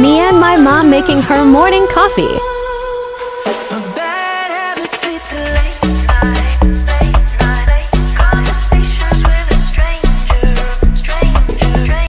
me and my mom making her morning coffee.